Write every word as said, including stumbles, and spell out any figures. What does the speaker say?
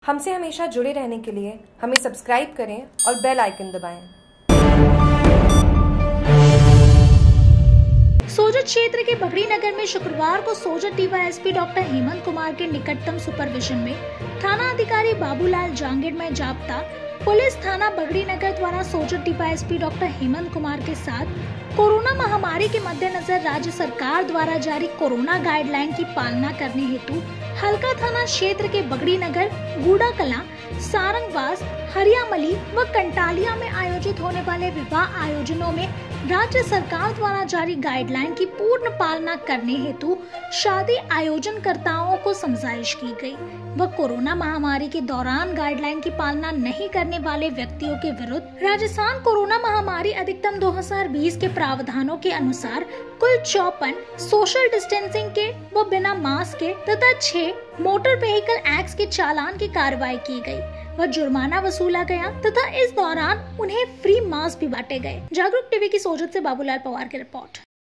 हमसे हमेशा जुड़े रहने के लिए हमें सब्सक्राइब करें और बेल आइकन दबाएं। सोजत क्षेत्र के बगड़ी नगर में शुक्रवार को सोजत डीवाईएसपी डॉक्टर हेमंत कुमार के निकटतम सुपरविजन में थाना अधिकारी बाबूलाल जांगिड़ में जाब्ता पुलिस थाना बगड़ी नगर द्वारा सोजत डीवाईएसपी डॉक्टर हेमंत कुमार के साथ कोरोना महामारी के मद्देनजर राज्य सरकार द्वारा जारी कोरोना गाइडलाइन की पालना करने हेतु हल्का थाना क्षेत्र के बगड़ी नगर, गूड़ा कला, सारंगवास, हरियामली व कंटालिया में आयोजित होने वाले विवाह आयोजनों में राज्य सरकार द्वारा जारी गाइडलाइन की पूर्ण पालना करने हेतु शादी आयोजनकर्ताओं को समझाइश की गई व कोरोना महामारी के दौरान गाइडलाइन की पालना नहीं करने वाले व्यक्तियों के विरुद्ध राजस्थान कोरोना महामारी अधिकतम दो हज़ार बीस के प्रावधानों के अनुसार कुल चौपन सोशल डिस्टेंसिंग के व बिना मास्क के तथा छह मोटर व्हीकल एक्ट के चालान की कार्रवाई की गई व जुर्माना वसूला गया तथा इस दौरान उन्हें फ्री मास्क भी बांटे गए। जागरूक टीवी की सोजत से बाबूलाल पवार की रिपोर्ट।